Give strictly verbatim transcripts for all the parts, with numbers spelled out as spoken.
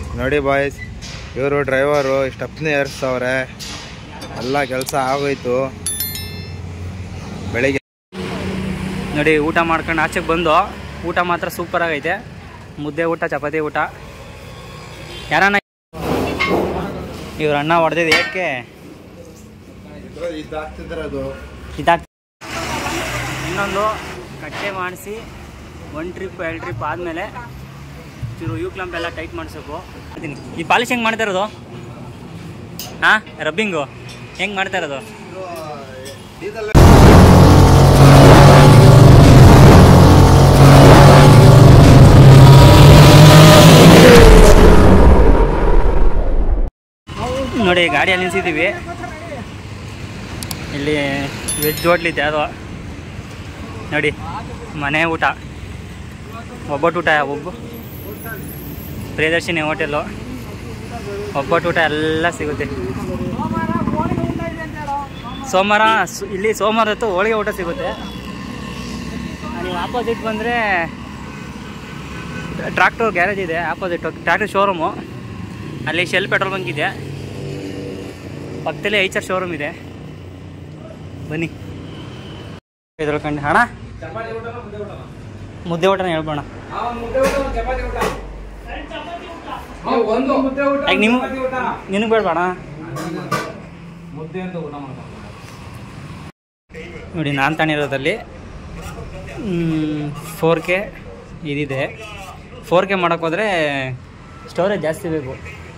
ನೋಡಿ ಬಾಯ್ಸ್, ಇವರು driver stepney ಏರಿಸ್ತವ್ರೆ. ಎಲ್ಲ ಕೆಲಸ ಆಗೋಯ್ತು. ಬೆಳಿಗ್ಗೆ ನೋಡಿ ಊಟ ಮಾಡ್ಕೊಂಡು ಆಚೆಗೆ ಬಂದು, ಊಟ ಮಾತ್ರ ಸೂಪರ್ ಆಗೈತೆ. ಮುದ್ದೆ ಊಟ, ಚಪಾತಿ ಊಟ. ಯಾರನ್ನ ಇವ್ರ ಅಣ್ಣ ಹೊಡೆದಿದ್ದು ಏಕೆ ಇದಾಗ್ತ ಇನ್ನೊಂದು ಕಟ್ಟೆ ಮಾಡಿಸಿ ಒನ್ ಟ್ರಿಪ್ ಎರಡು ಟ್ರಿಪ್ ಆದಮೇಲೆ ಚೂರು ಯೂ ಕ್ಲಂಪ್ ಎಲ್ಲ ಟೈಟ್ ಮಾಡಿಸ್ಬೇಕು. ಅದೀನಿ ಈ ಪಾಲಿಶ್ ಹೆಂಗೆ ಮಾಡ್ತಾ ಇರೋದು? ಹಾಂ, ರಬ್ಬಿಂಗು ಹೆಂಗೆ ಮಾಡ್ತಾ ಇರೋದು? ನೋಡಿ ಗಾಡಿಯಲ್ಲಿ ನಿಲ್ಸಿದ್ದೀವಿ. ಇಲ್ಲಿ ವೆಜ್ ಹೋಟ್ಲಿದೆ ಅದು. ನೋಡಿ ಮನೆ ಊಟ, ಒಬ್ಬಟ್ಟು ಊಟ, ಒಬ್ಬ ಪ್ರಿಯದರ್ಶಿನಿ ಹೋಟೆಲ್ಲು, ಒಬ್ಬಟ್ಟು ಊಟ ಎಲ್ಲ ಸಿಗುತ್ತೆ. ಸೋಮವಾರ ಇಲ್ಲಿ ಸೋಮವಾರ ಹೊತ್ತು ಹೋಳಿಗೆ ಊಟ ಸಿಗುತ್ತೆ. ನೀವು ಆಪೋಸಿಟ್ ಬಂದರೆ ಟ್ರಾಕ್ಟರ್ ಗ್ಯಾರೇಜ್ ಇದೆ, ಆಪೋಸಿಟ್ ಟ್ರಾಕ್ಟರ್ ಶೋರೂಮು. ಅಲ್ಲಿ ಶೆಲ್ ಪೆಟ್ರೋಲ್ ಬಂಕ್ ಇದೆ, ಪಕ್ಕದಲ್ಲೇ ಐಚರ್ ಶೋರೂಮ್ ಇದೆ. ಬನ್ನಿ ಇದ್ರಕಂಡು ಅಣ್ಣ ಮುದ್ದೆ ಊಟನ ಹೇಳ್ಬೋಣ. ನಿಮ್ ನಿನಗೆ ಬೇಡಬೇಡ ನೋಡಿ. ನಾನು ತಾನಿರೋದಲ್ಲಿ ಫೋರ್ ಕೆ ಇದಿದೆ. ಫೋರ್ ಕೆ ಮಾಡೋಕ್ಕೋದ್ರೆ ಸ್ಟೋರೇಜ್ ಜಾಸ್ತಿ ಬೇಕು.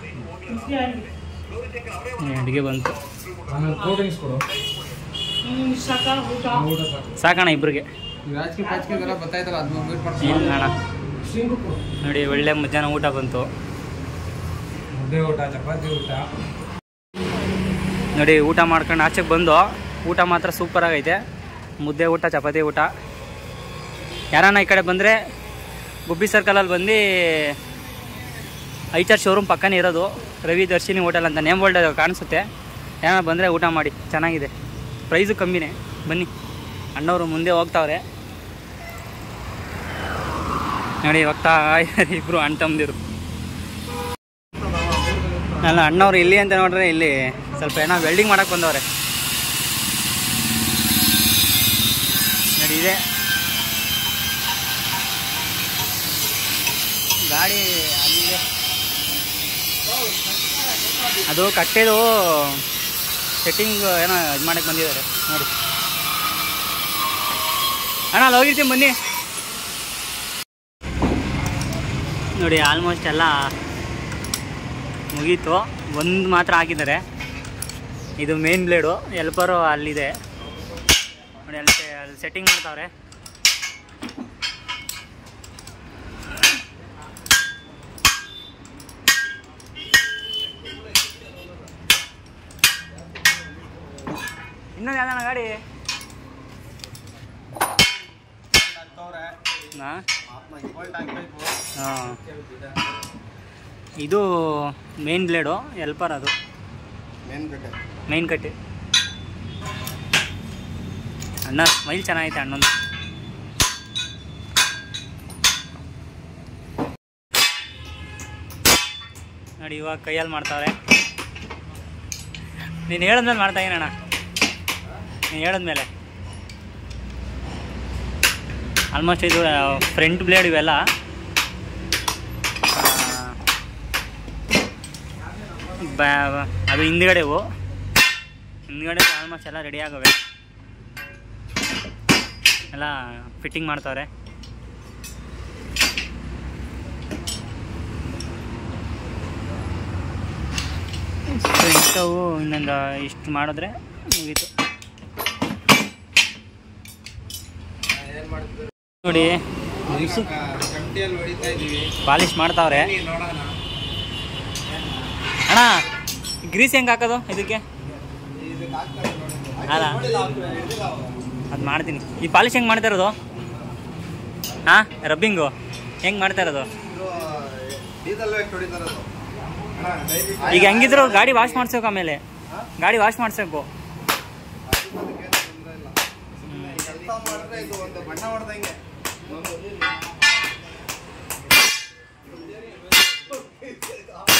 ಅಡುಗೆ ಬಂತು, ಸಾಕಣ ಇಬ್ರಿಗೆ. ಇಲ್ಲ ಅಣ್ಣ, ನೋಡಿ ಒಳ್ಳೆ ಮಧ್ಯಾಹ್ನ ಊಟ ಬಂತು. ನೋಡಿ ಊಟ ಮಾಡ್ಕೊಂಡು ಆಚೆಗೆ ಬಂದು, ಊಟ ಮಾತ್ರ ಸೂಪರ್ ಆಗೈತೆ. ಮುದ್ದೆ ಊಟ, ಚಪಾತಿ ಊಟ. ಯಾರನ್ನ ಈ ಕಡೆ ಬಂದರೆ ಗುಬ್ಬಿ ಸರ್ಕಲಲ್ಲಿ ಬಂದು ಐಚರ್ ಶೋರೂಮ್ ಪಕ್ಕನೇ ಇರೋದು ರವಿ ದರ್ಶಿನಿ ಹೋಟೆಲ್ ಅಂತ ನೇಮ್ ಬೋಲ್ಡ್ ಕಾಣಿಸುತ್ತೆ. ಯಾರನ್ನ ಬಂದರೆ ಊಟ ಮಾಡಿ, ಚೆನ್ನಾಗಿದೆ, ಪ್ರೈಸು ಕಮ್ಮಿನೇ. ಬನ್ನಿ. ಅಣ್ಣವರು ಮುಂದೆ ಹೋಗ್ತಾವ್ರೆ ನೋಡಿ, ಹೋಗ್ತಾ ಇಬ್ಬರು ಅಣ್ಣ ತಮ್ಮದಿರು. ಅಲ್ಲ ಅಣ್ಣವ್ರು ಇಲ್ಲಿ ಅಂತ ನೋಡ್ರೆ ಇಲ್ಲಿ ಸ್ವಲ್ಪ ಏನೋ ವೆಲ್ಡಿಂಗ್ ಮಾಡೋಕ್ಕೆ ಬಂದವ್ರೆ ನೋಡಿ. ಇದೆ ಗಾಡಿ ಅಲ್ಲಿದೆ, ಅದು ಕಟ್ಟೆದು ಸೆಟ್ಟಿಂಗ್ ಏನೋ ಇದು ಮಾಡಕ್ಕೆ ಬಂದಿದ್ದಾರೆ ನೋಡಿ. ಅಣ್ಣ ಅಲ್ಲಿ ಹೋಗಿರ್ತೀನಿ ಬನ್ನಿ. ನೋಡಿ ಆಲ್ಮೋಸ್ಟ್ ಎಲ್ಲ ಮುಗೀತು. ಒಂದು ಮಾತ್ರ ಹಾಕಿದ್ದಾರೆ, ಇದು ಮೇನ್ ಬ್ಲೇಡು. ಎಲ್ಪರು ಅಲ್ಲಿದೆ ನೋಡಿ, ಅಲ್ಲಿ ಅಲ್ಲಿ ಸೆಟ್ಟಿಂಗ್ ಮಾಡ್ತಾವ್ರೆ. ಇನ್ನೊಂದು ಯಾವ್ದಣ್ಣ ಗಾಡಿ? ಹಾಂ, ಇದು ಮೇನ್ ಬ್ಲೇಡು, ಎಲ್ಪರ್ ಅದು ಮೇನ್ ಕಟ್ಟೆ. ಅಣ್ಣ ಸ್ಮೈಲ್ ಚೆನ್ನಾಗೈತೆ ಅಣ್ಣಂದು. ನೋಡಿ ಇವಾಗ ಕೈಯಲ್ಲಿ ಮಾಡ್ತಾವ್ರೆ. ನೀನು ಹೇಳಿದ್ಮೇಲೆ ಮಾಡ್ತಾ ಏನಣ್ಣ, ನೀನು ಹೇಳಿದ್ಮೇಲೆ. ಆಲ್ಮೋಸ್ಟ್ ಇದು ಫ್ರಂಟ್ ಬ್ಲೇಡ್ ಇವೆಲ್ಲ. ಅದು ಹಿಂದ್ಗಡೆವು ಹಿಂದ್ಗಡೆ ಆಲ್ಮೋಸ್ಟ್ ಎಲ್ಲ ರೆಡಿ ಆಗವೆ, ಎಲ್ಲ ಫಿಟ್ಟಿಂಗ್ ಮಾಡ್ತಾವ್ರೆ. ಫ್ರಂಟವು ಇನ್ನೊಂದು ಇಷ್ಟು ಮಾಡಿದ್ರೆ ಮುಗೀತು. ನೋಡಿ ಪಾಲಿಶ್ ಮಾಡ್ತಾವ್ರೆ. ಅಣ್ಣ ಗ್ರೀಸ್ ಹೆಂಗೆ ಹಾಕೋದು ಇದಕ್ಕೆ? ಅಲ್ಲ ಅದು ಮಾಡ್ತೀನಿ. ಈ ಪಾಲಿಶ್ ಹೆಂಗೆ ಮಾಡ್ತಾ ಇರೋದು? ಹಾಂ, ರಬ್ಬಿಂಗು ಹೆಂಗೆ ಮಾಡ್ತಾ ಇರೋದು? ಈಗ ಹೆಂಗಿದ್ರು ಗಾಡಿ ವಾಶ್ ಮಾಡಿಸ್ಬೇಕು, ಆಮೇಲೆ ಗಾಡಿ ವಾಶ್ ಮಾಡಿಸ್ಬೇಕು. ಬಣ್ಣ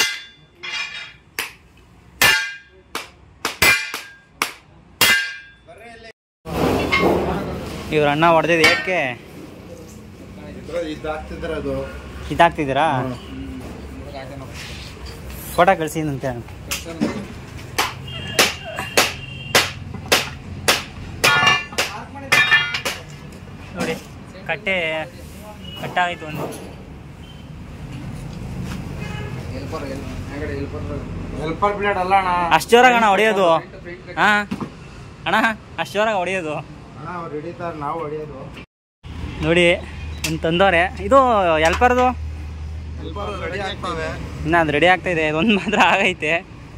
ಇವ್ರ ಅಣ್ಣ ಹೊಡೆದಿದ್ದು ಏಕೆ ಇದಾಗ್ತಿದ್ದೀರಾ? ಫೋಟೋ ಕಳಿಸಿದಂತೆ. ನೋಡಿ ಕಟ್ಟೆ ಕಟ್ಟಾಯಿತು ಒಂದು. ಅಷ್ಟು ಜೋರಾಗ ಅಣ್ಣ ಹೊಡೆಯೋದು? ಹಾಂ ಅಣ್ಣ ಅಷ್ಟು ಜೋರಾಗ ಹೊಡೆಯೋದು ನೋಡಿ. ಒಂದು ತಂದವ್ರೆ. ಇದು ಎಲ್ಪರ್ದು ಇನ್ನು ಅದು ರೆಡಿ ಆಗ್ತಾ ಇದೆ. ಇದೊಂದು ಮಾತ್ರ ಆಗೈತೆ.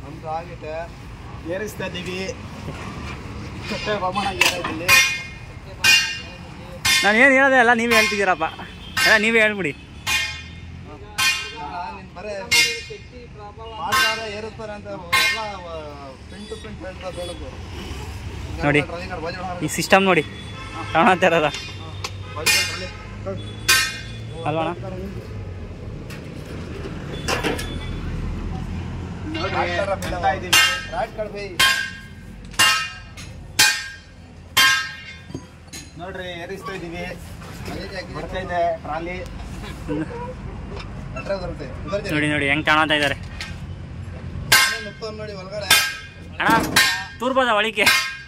ನಾನು ಏನು ಹೇಳೋದೆ ಎಲ್ಲ ನೀವೇ ಹೇಳ್ತಿದ್ದೀರಪ್ಪ. ಎಲ್ಲ ನೀವೇ ಹೇಳ್ಬಿಡಿ. ನೋಡಿ ಈ ಸಿಸ್ಟಮ್ ನೋಡಿ ಕಾಣುತ್ತೆ ಇರೋದ ಅಲ್ವಣ? ನೋಡ್ರಿ ಏರಿಸ್ತಾ ಇದೀವಿ. ಬರ್ತಾ ಇದೆ ಟ್ರಾಲಿ. ನೋಡಿ ನೋಡಿ ಹೆಂಗ್ ಕಾಣತಾ ಇದಾರೆ ನೋಡಿ ಒಳಗಡೆ. ಅಣ್ಣ ತೂರ್ಬೋದ ಒಳಿಕೆ?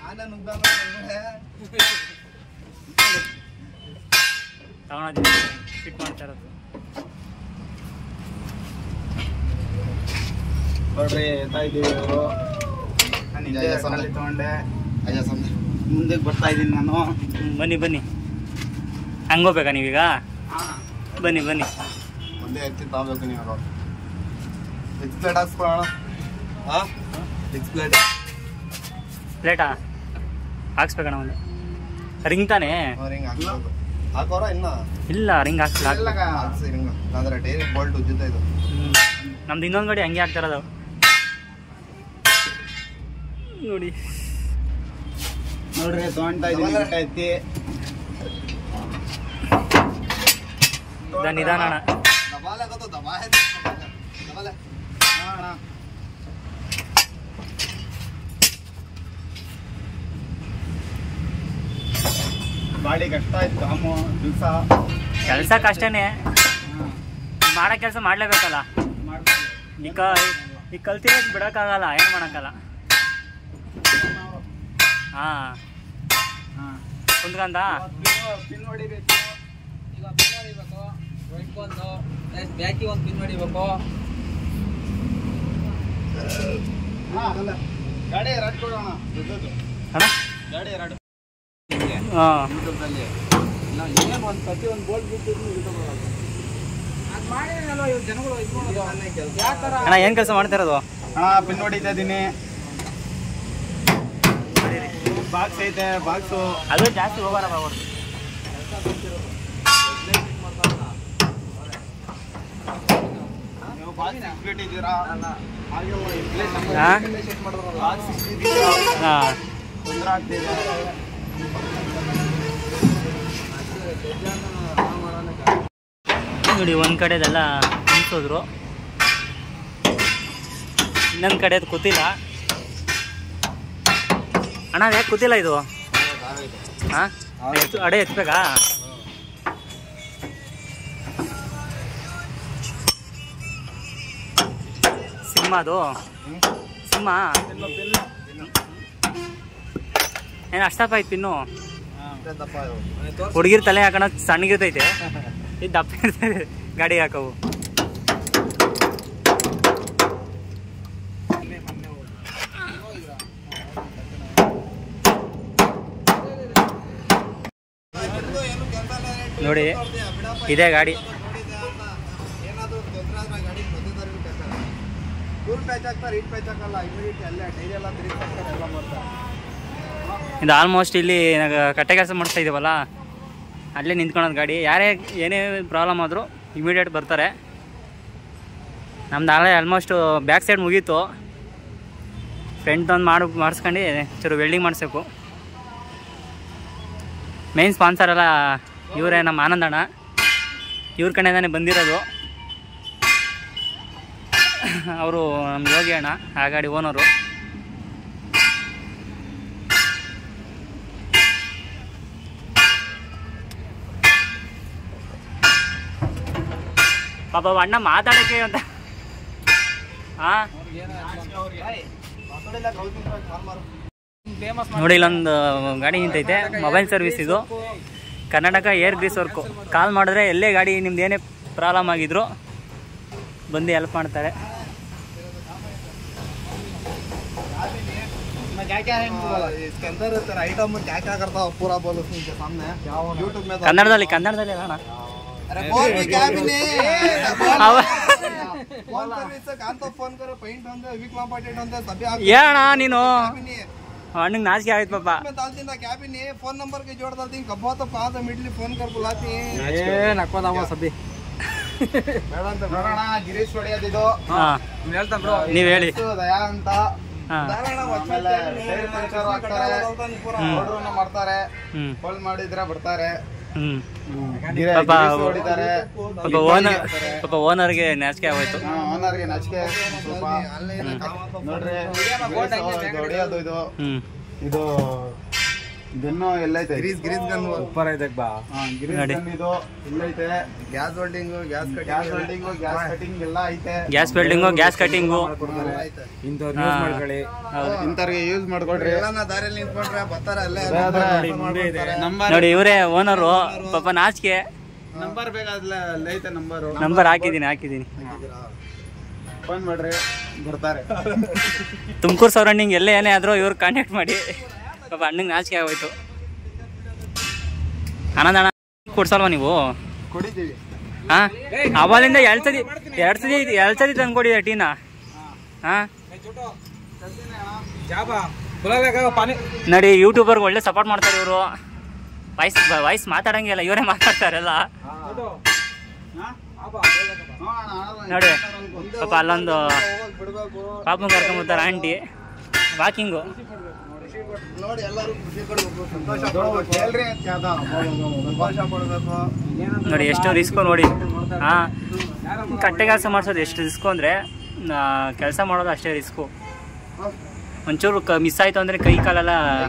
ತಗೊಂಡಿದ್ದೀವಿ ಫಿಟ್ ಮಾಡ್ತಾ ಇರೋದು ನೋಡ್ರಿ. ಎತ್ತಾ ಇದ್ದೀವಿ. ಇವರು ನಾನು ತಗೊಂಡೆ ಮುಂದಕ್ಕೆ ಬರ್ತಾ ಇದ್ದೀನಿ ನಾನು. ಬನ್ನಿ ಬನ್ನಿ. ಹಂಗೋಗ್ಬೇಕಾ ನೀವೀಗ? ಬನ್ನಿ ಬನ್ನಿ. ಒಂದೇ ಎತ್ತಿ ತಗೋಬೇಕು ನೀವು. ಎಕ್ಸ್ ಪ್ಲೇಟ್ ಹಾಕ್ಸ್ಕೊಳ್ಳೋಣ. ಹಾಂ ಎಕ್ಸ್ ಪ್ಲೇಟ್ ಪ್ಲೇಟಾ ಹಾಕ್ಸ್ಬೇಕಣ್ಣ? ಒಂದು ರಿಂಗ್ ತಾನೇ? ರಿಂಗ್ ಹಾಕ್ಬೇಕು. ಹಾಕೋರ ಇನ್ನ ಇಲ್ಲ ರಿಂಗ್ ಹಾಕ್ಸಿಲ್ಲ. ಹಾಕ್ಸಿ ರಿಂಗ್. ಅಂದ್ರೆ ಡೈರೆಕ್ಟ್ ಬೋಲ್ಟ್ ಉಜ್ಜುತ್ತಾ ಇದು. ನಮ್ದು ಇನ್ನೊಂದು ಗಾಡಿ ಹಂಗೆ ಆಗ್ತಿರೋದು ನೋಡಿ. ನೋಡ್ರಿ ತೊಗೊಂಡ್ತಾ ಇದ್ದೀನಿ. ಎತ್ತಿ ನಿಧಾನ ಅಣ್ಣ. ಗಾಡಿ ಕಷ್ಟ ಆಯ್ತು. ಕಾಮು ದಿವಸ ಕೆಲಸ ಕಷ್ಟನೇ. ಮಾಡೋ ಕೆಲಸ ಮಾಡಲೇಬೇಕಲ್ಲ. ಈಗ ಈಗ ಕಲ್ತಿರೋದು ಬಿಡೋಕ್ಕಾಗಲ್ಲ. ಏನು ಮಾಡೋಕ್ಕಲ್ಲ. ಹಾಂ ಹಾಂ ಕುಂತ್ಕಂದ ಪಿನ್ ಹೊಡಿಬೇಕು. ಈಗ ಪಿನ್ ಹೊಡಿಬೇಕು. ಒಂದು ಬ್ಯಾಕಿ ಒಂದು ಪಿನ್ ಹೊಡಿಬೇಕು. ಗಾಡಿ ಎರಡು ಕೊಡೋಣ. ಅಣ್ಣ ಗಾಡಿ ಎರಡು. ಹಾಂ ಯೂಟ್ಯೂಬ್ನಲ್ಲಿ ನಾವು ಏನೇ ಒಂದು ಪ್ರತಿ ಒಂದು ಬೋಲ್ಟ್ ಬಿಟ್ಟಿದ್ದು ಯೂಟ್ಯೂಬ್ ಅದು ಮಾಡಿದ್ರಲ್ವ ಇವ್ರು ಜನಗಳು ಇದು ಮಾಡೋದು. ಯಾವ ಥರ ಅಣ್ಣ ಏನು ಕೆಲಸ ಮಾಡ್ತಾ ಇರೋದು? ಹಾಂ ಪಿನ್ ಹೊಡಿತಾ ಇದ್ದೀನಿ. ಬಾಕ್ಸ್ ಐತೆ. ಬಾಕ್ಸು ಅದು ಜಾಸ್ತಿ ಹೋಗೋಣ ಬಾಗೋದು. ನೀವು ಬಾಕ್ಸ್ ಇಟ್ಬಿಟ್ಟಿದ್ದೀರಾ? ಹಾಗೆ ಹಾಂ ಬಾಕ್ಸ್ ಇಟ್ಟಿದ್ದೀರಾ? ಹಾಂ ತೊಂದರೆ ಆಗ್ತಿದೆ. ನೋಡಿ ಒಂದು ಕಡೆದೆಲ್ಲ ನಿಲ್ಸೋದ್ರು, ಇನ್ನೊಂದು ಕಡೆದು ಕೂತಿಲ್ಲ. ಅಣ್ಣ ಯಾಕೆ ಕೂತಿಲ್ಲ ಇದು? ಹಾಂ ಎತ್ತು ಅಡೆ ಎತ್ಬೇಕಾ? ಸಿಂಹ ಅದು ಸಿಂಹ ಏನು ಅಷ್ಟಪ್ಪ ಐತಿ ಪಿನ್ನು? ಹುಡುಗಿರ್ ತಲೆ ಹಾಕೋಣ ಸಣ್ಣಗಿರ್ತೈತೆ. ಇದು ದಪ್ಪ ಇರ್ತೈತೆ ಗಾಡಿ ಹಾಕವು. ನೋಡಿ ಇದೇ ಗಾಡಿ. ಇದು ಆಲ್ಮೋಸ್ಟ್ ಇಲ್ಲಿ ಕಟ್ಟೆ ಕೆಲಸ ಮಾಡಿಸ್ತಾ ಇದ್ದೀವಲ್ಲ, ಅಲ್ಲೇ ನಿಂತ್ಕೊಳೋದು ಗಾಡಿ. ಯಾರೇ ಏನೇ ಪ್ರಾಬ್ಲಮ್ ಆದರೂ ಇಮಿಡಿಯೇಟ್ ಬರ್ತಾರೆ. ನಮ್ದು ಆಲೇ ಆಲ್ಮೋಸ್ಟು ಬ್ಯಾಕ್ ಸೈಡ್ ಮುಗೀತು. ಫ್ರಂಟ್ ಒಂದು ಮಾಡಿ ಮಾಡಿಸ್ಕೊಂಡು ಚೂರು ವೆಲ್ಡಿಂಗ್ ಮಾಡಿಸ್ಬೇಕು. ಮೇನ್ ಸ್ಪಾನ್ಸರ್ ಎಲ್ಲ ಇವರೇ, ನಮ್ಮ ಆನಂದಣ್ಣ. ಇವ್ರ ಕಡೆಯಿಂದಾನೆ ಬಂದಿರೋದು. ಅವರು ನಮ್ಮ ಯೋಗಿ ಅಣ್ಣ, ಆ ಗಾಡಿ ಓನರು. ಪಾಪ ಅಣ್ಣ ಮಾತಾಡೋಕ್ಕೆ ಅಂತ ಹಾಂ ನೋಡಿ ಇಲ್ಲೊಂದು ಗಾಡಿ ನಿಂತೈತೆ ಮೊಬೈಲ್ ಸರ್ವಿಸ್ ಇದು Karnataka air grease work call ಮಾಡಿದ್ರೆ ಎಲ್ಲೇ ಗಾಡಿ ನಿಮ್ದು ಏನೇ ಪ್ರಾಬ್ಲಮ್ ಆಗಿದ್ರು ಬಂದು ಹೆಲ್ಪ್ ಮಾಡ್ತಾರೆ ಕನ್ನಡದಲ್ಲಿ ಕನ್ನಡದಲ್ಲಿ ಅಣ್ಣ ಏಣ ನೀನು अण्ण नाच आयत पापा कैबिन फोन नंबर के जोड़ डालती कब्बा तो पास मिडली फोन कर बुलाती हैं ए नक्को दावा सभी ಬೇಡ ಅಂತ ಬರೋಣ ಗಿರೀಶ್ ಹೊಡೆಯೋದಿದು ಹಾ ಹೇಳ್ತಾನೆ ಬ್ರೋ ನೀವು ಹೇಳಿ ದಯಾ ಅಂತ ಹಾ ದಾರಣ ಆಮೇಲೆ ಸೇರಿ ಪಂಚರ್ ಹಾಕ್ತಾರೆ ಆರ್ಡರ್ನ ಮಾಡ್ತಾರೆ ಹ್ಮ್ ಕಾಲ್ ಮಾಡಿದ್ರೆ ಬರ್ತಾರೆ ಹ್ಮ್ ಗಿರೀಶ್ ಹೊಡಿತಾರೆ ಪಾಪ ಓನರ್ ಪಾಪ ಓನರ್ಗೆ ನಾಚಿಕೆ ಆಗೋಯ್ತು ಓನರ್ಗೆ ನಾಚಿಕೆ ಸ್ವಲ್ಪ ನೋಡ್ರಿ ಹೊಡೆಯೋದು ಇದು ಹ್ಮ್ ಇದು ಗನ್ನು ಎಲ್ಲೈತೆ ಗ್ರೀಸ್ ಗ್ರೀಸ್ ಗನ್ ಸೂಪರ್ ಐತೆ ಬಾ ಗ್ರೀಸ್ ಗನ್ ಇದು ಎಲ್ಲೈತೆ gas welding gas gas welding gas cutting ಎಲ್ಲ ಐತೆ ಗ್ಯಾಸ್ ವೆಲ್ಡಿಂಗು ಗ್ಯಾಸ್ ಕಟಿಂಗು ಇಂಥವ್ರು ಯೂಸ್ ಮಾಡ್ಕೊಳ್ಳಿ ಇಂಥವ್ರಿಗೆ ಯೂಸ್ ಮಾಡ್ಕೊಡ್ರಿ ಎಲ್ಲ ದಾರಿಯಲ್ಲಿ ನಿಂತ್ಕೊಂಡ್ರೆ ಬರ್ತಾರೆ ಅಲ್ಲೇ ನೋಡಿ ಇವರೇ ಓನರು ಪಾಪ ನಾಚಿಕೆ ನಂಬರ್ ಬೇಕಾದ್ರೆ ಐತೆ ನಂಬರು ನಂಬರ್ ಹಾಕಿದ್ದೀನಿ ಹಾಕಿದ್ದೀನಿ ಫೋನ್ ಮಾಡ್ರಿ ಬರ್ತಾರೆ ತುಮಕೂರು ಸರೌಂಡಿಂಗ್ ಎಲ್ಲೇ ಏನೇ ಆದರೂ ಇವ್ರು ಕಾಂಟ್ಯಾಕ್ಟ್ ಮಾಡಿ ಪಾಪ ಅಣ್ಣಂಗೆ ನಾಚಿಕೆ ಆಗೋಯ್ತು ಆನಂದ ಅಣ್ಣ ಕೊಡ್ಸಲ್ವಾ ನೀವು ಕೊಡಿದ್ದೀವಿ ಹಾಂ ಅವಲಿಂದ ಎರಡು ಸತಿ ಎರಡು ಸತಿ ಎರಡು ಸತಿ ತಂದು ಕೊಡಿದೆ ಟೀನಾ ಹಾಂ ನೋಡಿ ಯೂಟ್ಯೂಬರ್ಗೆ ಒಳ್ಳೆ ಸಪೋರ್ಟ್ ಮಾಡ್ತಾರೆ ಇವರು ವಾಯ್ಸ್ ವಾಯ್ಸ್ ಮಾತಾಡಂಗಿಲ್ಲ ಇವರೇ ಮಾತಾಡ್ತಾರಲ್ಲ ನೋಡಿ ಪಾಪ ಅಲ್ಲೊಂದು ಪಾಪನ ಕರ್ಕೊಂಬರ್ತಾರೆ ಆಂಟಿ ವಾಕಿಂಗು ನೋಡಿ ಎಲ್ಲರೂ ಖುಷಿ ಪಡ್ಬೇಕು ಸಂತೋಷ ಪಡ್ಬೇಕು ಹೇಳ್ರಿ ಸಂತೋಷ ಪಡ್ಬೇಕು ನೋಡಿ ಎಷ್ಟು ರಿಸ್ಕು ನೋಡಿ ಹಾಂ ಕಟ್ಟೆ ಕೆಲಸ ಮಾಡಿಸೋದು ಎಷ್ಟು ರಿಸ್ಕು ಅಂದರೆ ಕೆಲಸ ಮಾಡೋದು ಅಷ್ಟೇ ರಿಸ್ಕು ಒಂಚೂರು ಕ ಮಿಸ್ ಆಯಿತು ಅಂದರೆ ಕೈ ಕಾಲೆಲ್ಲ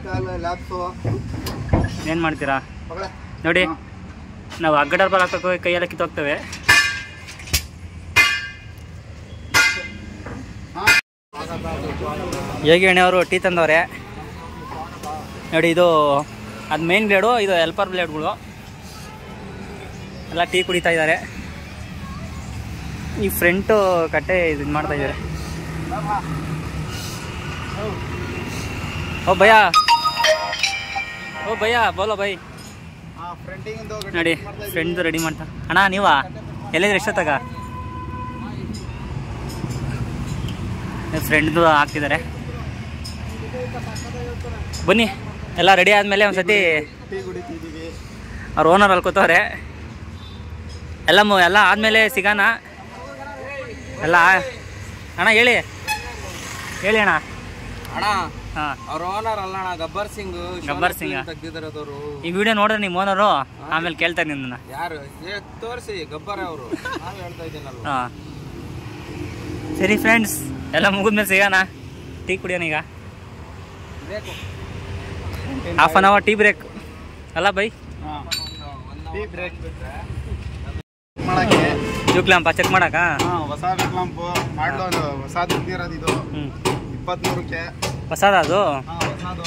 ಏನು ಮಾಡ್ತೀರಾ ನೋಡಿ ನಾವು ಅಗ್ಗಡ ಬಲ್ ಹಾಕೋಕೆ ಕೈಯೆಲ್ಲ ಕಿತ್ತೋಗ್ತವೆ ಹೇಗೆ ಎಣ್ಣೆಯವರು ಟೀ ತಂದವ್ರೆ ನೋಡಿ ಇದು ಅದು ಮೇನ್ ಬ್ಲೇಡು ಇದು ಹೆಲ್ಪರ್ ಬ್ಲೇಡ್ಗಳು ಎಲ್ಲ ಟೀ ಕುಡಿತಾ ಇದ್ದಾರೆ ಈ ಫ್ರಂಟು ಕಟ್ಟೆ ಇದು ಮಾಡ್ತಾ ಇದ್ದಾರೆ ಓ ಭಯ್ಯ ಓ ಭಯ್ಯ ಬೋಲೋ ಭಯ್ ನೋಡಿ ಫ್ರೆಂಡ್ದು ರೆಡಿ ಮಾಡ್ತಾ ಅಣ್ಣ ನೀವಾ ಎಲ್ಲಿದ್ರೆ ಎಷ್ಟೊತ್ತಾಗ ಫ್ರೆಂಡ್ದು ಹಾಕ್ತಿದ್ದಾರೆ ಬನ್ನಿ ಎಲ್ಲ ರೆಡಿ ಆದಮೇಲೆ ಒಂದು ಸತಿ ಅವ್ರು ಓನರ್ ಅಲ್ಲಿ ಕೂತವ್ರೆ ಎಲ್ಲ ಮು ಎಲ್ಲ ಆದಮೇಲೆ ಸಿಗೋಣ ಎಲ್ಲ ಅಣ್ಣ ಹೇಳಿ ಹೇಳಿ ಅಣ್ಣ ಅಣ್ಣ ಹಾಂ ಅವ್ರ ಓನರ್ ಅಲ್ಲ ಅಣ್ಣ ಗಬ್ಬರ್ ಸಿಂಗ್ ಗಬ್ಬರ್ ಸಿಂಗ್ ತೆಗ್ದಿರೋದವರು ಈ ವಿಡಿಯೋ ನೋಡಿದ್ರೆ ನಿಮ್ಮ ಓನರು ಆಮೇಲೆ ಕೇಳ್ತಾರೆ ನಿಮ್ಮನ್ನ ಯಾರು ತೋರಿಸಿ ಗಬ್ಬರ್ ಅವರು ನಾನು ಹೇಳ್ತಾ ಇದ್ದೀನಲ್ಲ ಹಾಂ ಸರಿ ಫ್ರೆಂಡ್ಸ್ ಎಲ್ಲ ಮುಗಿದ್ಮೇಲೆ ಸಿಗೋಣ ಟೀ ಕುಡಿಯೋಣ ಈಗ ಬೇಕು half an hour tea break ಅಲ್ಲ ಬೈ ಟೀ ಬ್ರೇಕ್ ಮಾಡಕ್ಕೆ ಜೂಕ್ ಲ್ಯಾಂಪ ಚೆಕ್ ಮಾಡಕ್ಕ ಹಾಂ ಹೊಸ ಲ್ಯಾಂಪು ಮಾಡ್ಲೋ ಹೊಸ ತೆಗ್ದಿರೋದು ಇದು ಹ್ಞೂ ಇಪ್ಪತ್ತ್ಮೂರಕ್ಕೆ ಹೊಸದ ಅದು ಹಾಂ ಹೊಸದು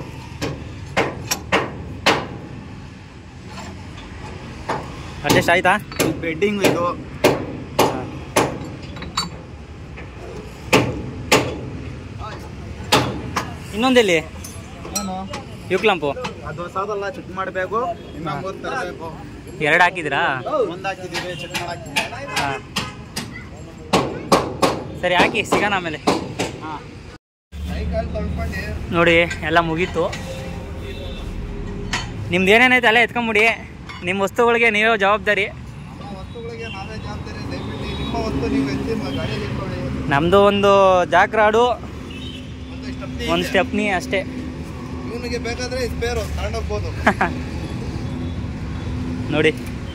ಅಡ್ಜಸ್ಟ್ ಆಯ್ತಾ ಬೆಡ್ಡಿಂಗ್ ಇದು ಇನ್ನೊಂದೆಲ್ಲಿ ಏನು ಯೂಕ್ ಲ್ಯಾಂಪು ಅದು ಹೊಸದಲ್ಲ ಚೆಕ್ ಮಾಡಬೇಕು ಇನ್ನೂ ಮೂರು ತರಬೇಕು ಎರಡು ಹಾಕಿದ್ರಾ ಒಂದು ಹಾಕಿದ್ದೀವಿ ಚೆಕ್ ಮಾಡಕ್ಕೆ ಹಾಂ ಸರಿ ಹಾಕಿ ಸಿಗೋಣ ಆಮೇಲೆ ಹಾಂ ಸೈಕಲ್ ತೊಳ್ಕೊಂಡು ನೋಡಿ ಎಲ್ಲ ಮುಗೀತು ನಿಮ್ದು ಏನೇನೈತೆ ಅಲ್ಲೇ ಎತ್ಕೊಂಬಿಡಿ ನಿಮ್ಮ ವಸ್ತುಗಳಿಗೆ ನೀವೇ ಜವಾಬ್ದಾರಿ ನಮ್ಮ ವಸ್ತುಗಳಿಗೆ ನಾವೇ ಜವಾಬ್ದಾರಿ ದಯವಿಟ್ಟು ನಿಮ್ಮ ವಸ್ತು ನೀವು ಎತ್ತಿ ಗಾಡಿಯಲ್ಲಿ ಇಟ್ಕೊಳ್ಳಿ ನಮ್ಮದು ಒಂದು ಜಾಕ್ರಾಡು ಒಂದು ಸ್ಟೆಪ್ನಿ ಒಂದು ಸ್ಟೆಪ್ನಿ ಅಷ್ಟೇ ಇವನಿಗೆ ಬೇಕಾದರೆ ಸ್ಪೇರು ತಗೊಂಡೋಗ್ಬೋದು ನೋಡಿ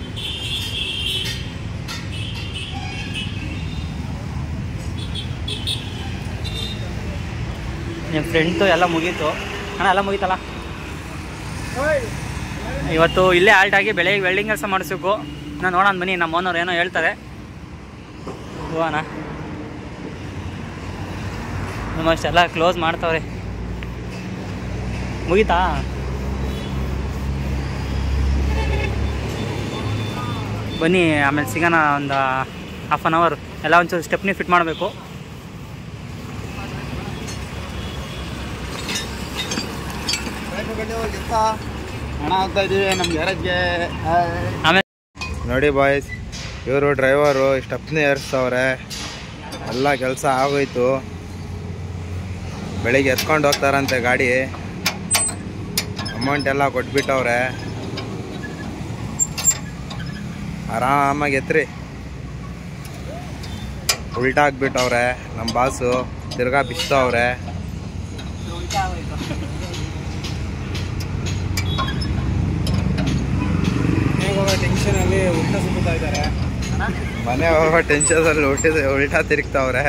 ನಿಮ್ಮ ಫ್ರೆಂಡ್ಸು ಎಲ್ಲ ಮುಗೀತು ಅಣ್ಣ ಎಲ್ಲ ಮುಗೀತಲ್ಲ ಇವತ್ತು ಇಲ್ಲೇ ಆಲ್ಟಾಗಿ ಬೆಳಗ್ಗೆ ವೆಲ್ಡಿಂಗ್ ಕೆಲಸ ಮಾಡಿಸ್ಬೇಕು ನಾನು ನೋಡೋಣ ಬನ್ನಿ ನಮ್ಮ ಓನರ್ ಏನೋ ಹೇಳ್ತಾರೆ ಹೋಗೋಣ. ನಮ್ಮಷ್ಟೆಲ್ಲ ಕ್ಲೋಸ್ ಮಾಡ್ತಾವ್ರೆ. ಮುಗೀತಾ? ಬನ್ನಿ ಆಮೇಲೆ ಸಿಗೋಣ. ಒಂದು ಹಾಫ್ ಆನ್ ಅವರ್ ಎಲ್ಲ ಒಂಚೂರು ಸ್ಟೆಪ್ನಿ ಫಿಟ್ ಮಾಡಬೇಕು. ಹಣ ಆಗ್ತಾ ಇದೀವಿ ನಮ್ಮ ಗ್ಯಾರೇಜ್ಗೆ. ಆಮೇಲೆ ನೋಡಿ ಬಾಯ್ಸ್, ಇವರು ಡ್ರೈವರು ಸ್ಟೆಪ್ನಿ ಏರಿಸ್ತವ್ರೆ. ಎಲ್ಲ ಕೆಲಸ ಆಗೋಯ್ತು. ಬೆಳಿಗ್ಗೆ ಎತ್ಕೊಂಡು ಹೋಗ್ತಾರಂತೆ ಗಾಡಿ. ಅಮೌಂಟ್ ಎಲ್ಲ ಕೊಟ್ಬಿಟ್ಟವ್ರೆ. ಆರಾಮಾಗಿ ಎತ್ರಿ. ಉಲ್ಟಾ ಹಾಕ್ಬಿಟ್ಟವ್ರೆ ನಮ್ಮ ಬಾಸು. ತಿರ್ಗಾ ಬಿಸ್ತವ್ರೆ. ಟೆನ್ಷನಲ್ಲಿ ಉಲ್ಟಾ ಸುತ್ತಾ ಇದ್ದಾರೆ. ಮನೆ ಹೋಗೋ ಟೆನ್ಷನಲ್ಲಿ ಉಲ್ಟಿ ಉಲ್ಟಾ ತಿರುಗ್ತಾವ್ರೆ.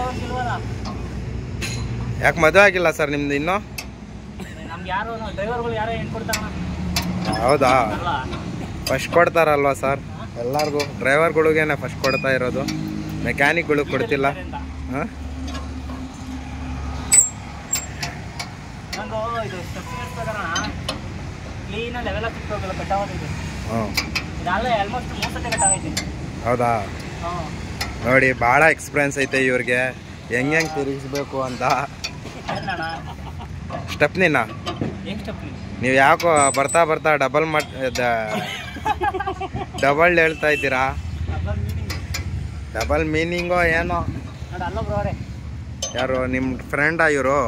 ಯಾಕೆ ಮದುವೆ ಆಗಿಲ್ಲ ಸರ್ ನಿಮ್ದು ಇನ್ನೂ? ಹೌದಾ? ಫಸ್ಟ್ ಕೊಡ್ತಾರಲ್ವಾ ಸರ್ ಎಲ್ಲರಿಗೂ? ಡ್ರೈವರ್ಗಳಿಗೇನೆ ಫಸ್ಟ್ ಕೊಡ್ತಾ ಇರೋದು, ಮೆಕ್ಯಾನಿಕ್ಗಳಿಗೆ ಕೊಡ್ತಿಲ್ಲ. ಹಾಂ, ಹೌದಾ? ನೋಡಿ ಭಾಳ ಎಕ್ಸ್ಪೀರಿಯನ್ಸ್ ಐತೆ ಇವ್ರಿಗೆ, ಹೆಂಗೆ ಹೆಂಗೆ ತಿರುಗಿಸ್ಬೇಕು ಅಂತ. ಸ್ಟೆಪ್ನಿನ ನೀವು ಯಾಕೋ ಬರ್ತಾ ಬರ್ತಾ ಡಬಲ್ ಮಟ್ ಡಬಲ್ ಹೇಳ್ತಾ ಇದ್ದೀರಾ? ಡಬಲ್ ಮೀನಿಂಗೋ ಏನೋ. ಯಾರು ನಿಮ್ಮ ಫ್ರೆಂಡಾ ಇವರು?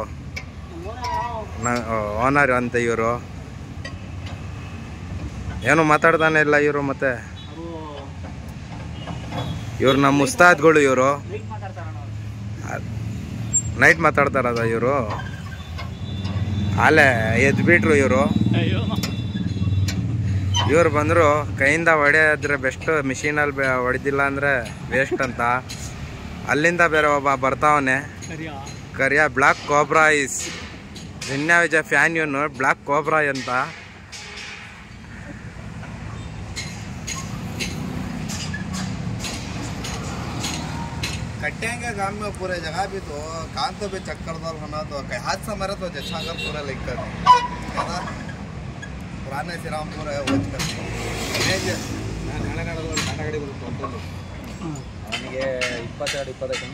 ಓನರ್ ಅಂತ ಇವರು. ಏನು ಮಾತಾಡ್ತಾನೆ ಇಲ್ಲ ಇವರು. ಮತ್ತೆ ಇವ್ರು ನಮ್ಮ ಉಸ್ತಾದ್ಗಳು. ಇವರು ನೈಟ್ ಮಾತಾಡ್ತಾರದ ಇವರು? ಅಲ್ಲೇ ಎದ್ಬಿಟ್ರು ಇವರು. ಇವ್ರು ಬಂದರು ಕೈಯಿಂದ ಹೊಡೆಯೋದ್ರೆ ಬೆಸ್ಟ್, ಮಿಷಿನಲ್ಲಿ ಹೊಡೆದಿಲ್ಲ ಅಂದರೆ ವೇಸ್ಟ್ ಅಂತ. ಅಲ್ಲಿಂದ ಬೇರೆ ಒಬ್ಬ ಬರ್ತಾವನೆ ಕರಿಯ. ಬ್ಲಾಕ್ ಕೋಬ್ರಾ ಇಸ್ ಜಿನ್ಯಾ ವಿಜಯ್ ಫ್ಯಾನ್ ಇವನು. ಬ್ಲಾಕ್ ಕೋಬ್ರಾ ಅಂತ. कटेंगे गांव में पूरे जगह भी तो कान तो भी चक्कर दौर होना तो हाथ से मरे तो जैसा कर पूरा लिख कर पुराने श्रीरामपुर है वोच करते नाಳೆ ನಾಡೋದು ಒಂದು ಟಾಟಾ ಗಾಡಿ ಬರುತ್ತೆ ಅಂತಂದು ಅವನಿಗೆ ಇಪ್ಪತ್ತೆರಡು ಇಪ್ಪತ್ತೈದು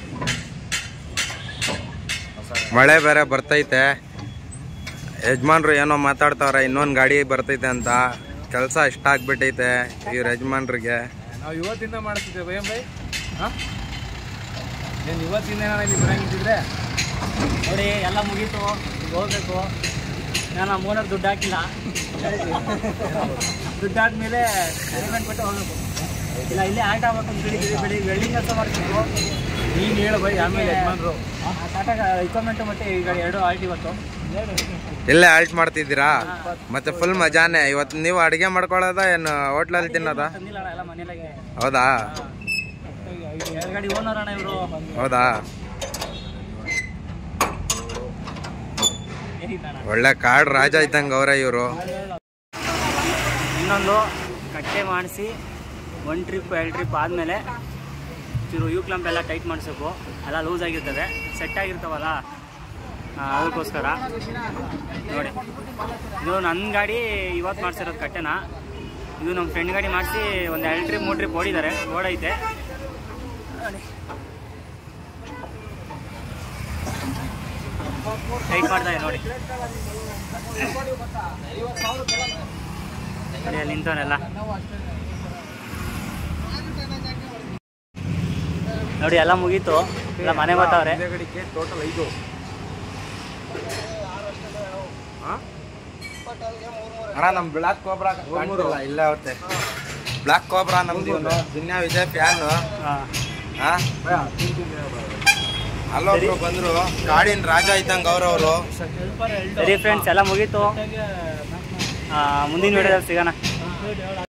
ಇಪ್ಪತ್ತೈದು. ಮಳೆ ಬೇರೆ ಬರ್ತೈತೆ. ಯಜಮಾನ್ರು ಏನೋ ಮಾತಾಡ್ತಾವ್ರೆ ಇನ್ನೊಂದು ಗಾಡಿ ಬರ್ತೈತೆ ಅಂತ. ಕೆಲಸ ಇಷ್ಟ ಆಗ್ಬಿಟ್ಟೈತೆ ಇವ್ರ ಯಜಮಾನ್ರಿಗೆ. ನಾವು ಇವತ್ತಿಂದ ಮಾಡ್ತಿದ್ದೇವೆ ಭಯಂ ಬೈ. ಹಾಂ, ಏನು ಇವತ್ತಿಂದ ಏನಾರ ಇಲ್ಲಿ ಬರಂಗಿದ್ದಿದ್ರೆ ನೋಡಿ ಎಲ್ಲ ಮುಗೀತು. ಈಗ ಹೋಗ್ಬೇಕು. ನಾನು ನಮ್ಮ ಓನರ್ ದುಡ್ಡು ಹಾಕಿಲ್ಲ. ದುಡ್ಡು ಹಾಕ್ಮೇಲೆ ಪೇಮೆಂಟ್ ಕೊಟ್ಟು ಹೋಗ್ಬೇಕು. ಇಲ್ಲ ಇಲ್ಲೇ ಆಲ್ಟ್ ಆಗ್ಬೇಕು ಅಂತ ಹೇಳಿದ್ದೀವಿ. ಬೆಳಿಗ್ಗೆ ವೆಲ್ಡಿಂಗ್ ಕೆಲಸ ಮಾಡ್ತಿದ್ರು. ನೀನು ಹೇಳು ಬೈ, ಆಮೇಲೆ ಯಜಮಾನ್ರು ಟಾಟಾ ಇಕ್ವಿಪ್ಮೆಂಟು ಮತ್ತು ಈ ಗಾಡಿ ಎರಡು ಆಲ್ಟ್ ಇವತ್ತು ಇಲ್ಲೇ ಆಲ್ಟ್ ಮಾಡ್ತಿದ್ದೀರಾ? ಮತ್ತೆ ಫುಲ್ ಮಜಾನೆ. ಇವತ್ತು ನೀವು ಅಡುಗೆ ಮಾಡ್ಕೊಳ್ಳೋದ ಏನು ಹೋಟ್ಲಲ್ಲಿ ತಿನ್ನೋದ? ತಂದಿಲ್ಲ ಎಲ್ಲ ಮನೇಲಾಗೆ. ಹೌದಾ? ಎರಡು ಗಾಡಿ ಓನರ್ ಅಣ್ಣ ಇವರು. ಹೌದಾ? ಒಳ್ಳೆ ಕಾಡ್ ರಾಜ ಇದ್ದಂಗೆ ಅವರೇ ಇವರು. ಇನ್ನೊಂದು ಕಟ್ಟೆ ಮಾಡಿಸಿ ಒನ್ ಟ್ರಿಪ್ ಎರಡು ಟ್ರಿಪ್ ಆದಮೇಲೆ ಚೂರು ಯೂ ಕ್ಲಂಪ್ ಎಲ್ಲ ಟೈಟ್ ಮಾಡಿಸ್ಬೇಕು. ಎಲ್ಲ ಲೂಸ್ ಆಗಿರ್ತದೆ, ಸೆಟ್ ಆಗಿರ್ತಾವಲ್ಲ ಅದಕ್ಕೋಸ್ಕರ. ನೋಡಿ ಇದು ನನ್ನ ಗಾಡಿ ಇವತ್ತು ಮಾಡಿಸಿರೋದು ಕಟ್ಟೆನ. ಇದು ನಮ್ಮ ಫ್ರೆಂಡ್ ಗಾಡಿ ಮಾಡಿಸಿ ಒಂದು ಎರಡು ಟ್ರಿಪ್ ಮೂರು ಟ್ರಿಪ್ ಓಡಿದ್ದಾರೆ, ಓಡೈತೆ. ಟೈಟ್ ಮಾಡ್ತಾರೆ ನೋಡಿ. ಅಲ್ಲಿ ನಿಂತವನೆಲ್ಲ ನೋಡಿ. ಎಲ್ಲ ಮುಗೀತು, ಎಲ್ಲ ಮನೆ ಬರ್ತಾವ್ರೆ. ಟೋಟಲ್ ಐದು. ಅಣ್ಣ ನಮ್ಮ ಬ್ಲಾಕ್ ಕೋಬ್ರಾ ಇಲ್ಲ ಅವತ್ತೆ. ಬ್ಲಾಕ್ ಕೋಬ್ರಾ ನಮ್ದು ಜಿನ್ಯಾ ವಿಜಯ್ ಫ್ಯಾನ್. ಅಲ್ಲೊಬ್ರು ಬಂದ್ರು ಕಾಡಿನ ರಾಜ ಇದ್ದಂಗೆ ಅವ್ರವರು. ಸರಿ ಫ್ರೆಂಡ್ಸ್, ಎಲ್ಲ ಮುಗೀತು. ಮುಂದಿನ ವಿಡಿಯೋದಲ್ಲಿ ಸಿಗೋಣ.